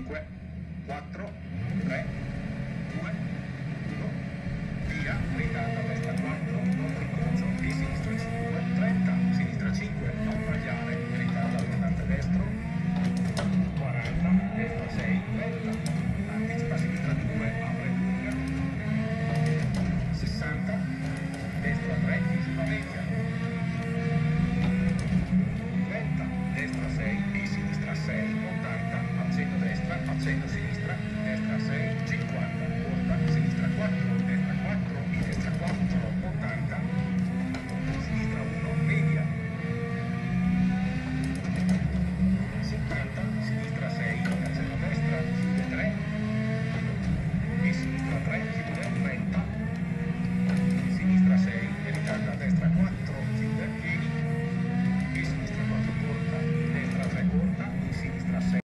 5, 4, 3, 2, 1, via, ritarda a destra 4, dopo incrocio di sinistra 5, 30, sinistra 5, non sbagliare, ritarda all'andante destro, 40, destra 6, lenta, anticipa a sinistra 2, apre lunga, 60, destra 3, sulla vecchia, 30, destra 6 e sinistra 6, 80, accendo destra, accendo sinistra, destra 6, 50.